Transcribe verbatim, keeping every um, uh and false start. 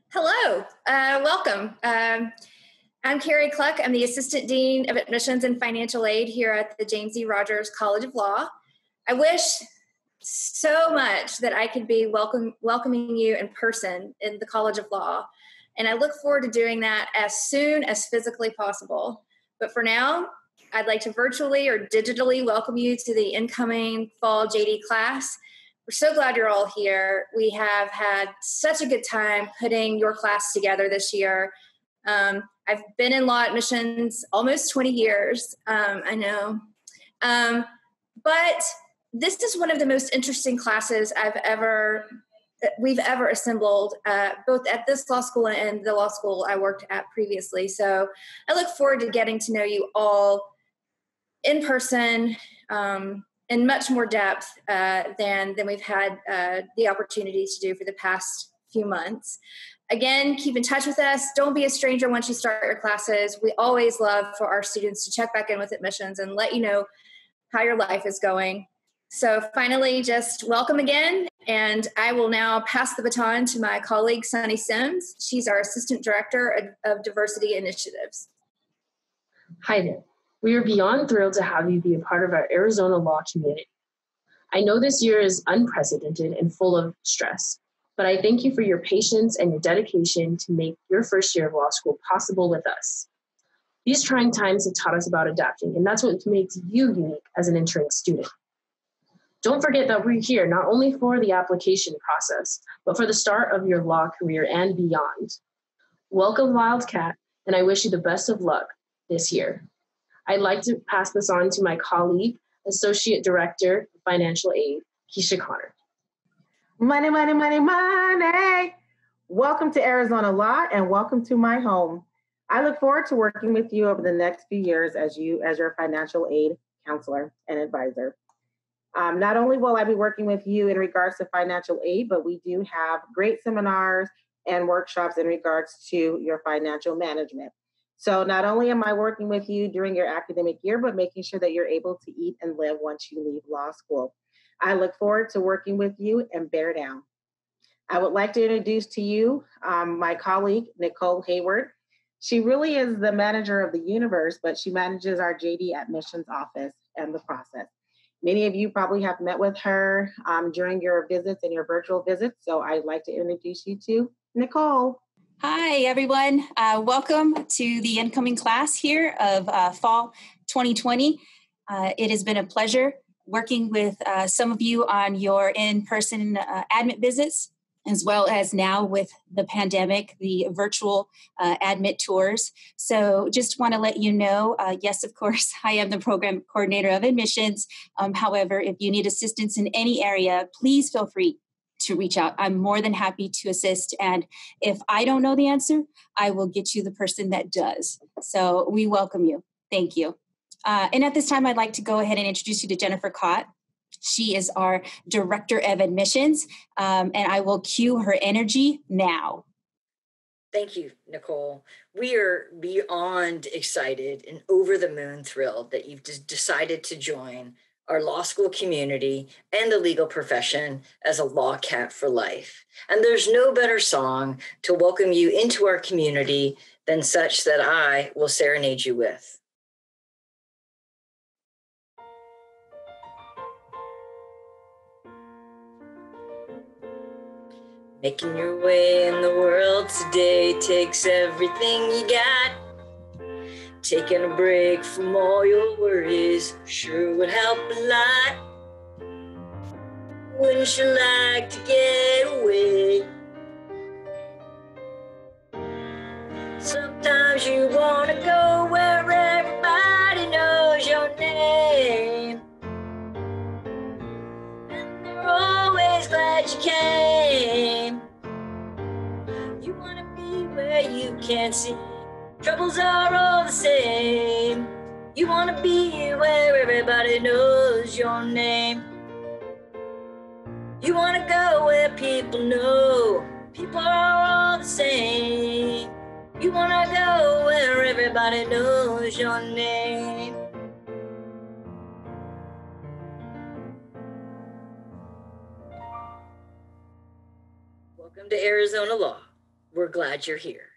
Hello, uh, welcome. Um, I'm Carrie Cluck. I'm the Assistant Dean of Admissions and Financial Aid here at the James E. Rogers College of Law. I wish so much that I could be welcome, welcoming you in person in the College of Law, and I look forward to doing that as soon as physically possible. But for now, I'd like to virtually or digitally welcome you to the incoming fall J D class. We're so glad you're all here. We have had such a good time putting your class together this year. Um, I've been in law admissions almost twenty years, um, I know. Um, but this is one of the most interesting classes I've ever, we've ever assembled, uh, both at this law school and the law school I worked at previously. So I look forward to getting to know you all in person, um, in much more depth uh, than, than we've had uh, the opportunity to do for the past few months. Again, keep in touch with us. Don't be a stranger once you start your classes. We always love for our students to check back in with admissions and let you know how your life is going. So finally, just welcome again. And I will now pass the baton to my colleague, Sunny Sims. She's our Assistant Director of, of Diversity Initiatives. Hi there. We are beyond thrilled to have you be a part of our Arizona law community. I know this year is unprecedented and full of stress, but I thank you for your patience and your dedication to make your first year of law school possible with us. These trying times have taught us about adapting, and that's what makes you unique as an entering student. Don't forget that we're here not only for the application process, but for the start of your law career and beyond. Welcome, Wildcat, and I wish you the best of luck this year. I'd like to pass this on to my colleague, Associate Director of Financial Aid, Keisha Connor. Money, money, money, money. Welcome to Arizona Law and welcome to my home. I look forward to working with you over the next few years as you as your financial aid counselor and advisor. Um, not only will I be working with you in regards to financial aid, but we do have great seminars and workshops in regards to your financial management. So not only am I working with you during your academic year, but making sure that you're able to eat and live once you leave law school. I look forward to working with you and bear down. I would like to introduce to you um, my colleague, Nicole Hayward. She really is the manager of the universe, but she manages our J D admissions office and the process. Many of you probably have met with her um, during your visits and your virtual visits. So I'd like to introduce you to Nicole. Hi, everyone. Uh, welcome to the incoming class here of uh, fall twenty twenty. Uh, it has been a pleasure working with uh, some of you on your in-person uh, admit visits, as well as now with the pandemic, the virtual uh, admit tours. So just want to let you know, uh, yes, of course, I am the program coordinator of admissions. Um, however, if you need assistance in any area, please feel free to reach out. I'm more than happy to assist. And if I don't know the answer, I will get you the person that does. So we welcome you. Thank you. Uh, and at this time, I'd like to go ahead and introduce you to Jennifer Cott. She is our Director of Admissions, um, and I will cue her energy now. Thank you, Nicole. We are beyond excited and over the moon thrilled that you've d- decided to join our law school community and the legal profession as a law cat for life. And there's no better song to welcome you into our community than such that I will serenade you with. Making your way in the world today takes everything you got. Taking a break from all your worries sure would help a lot. Wouldn't you like to get away? Sometimes you want to go where everybody knows your name, and they're always glad you came. You want to be where you can't see. Troubles are all the same. You want to be where everybody knows your name. You want to go where people know people are all the same. You want to go where everybody knows your name. Welcome to Arizona Law. We're glad you're here.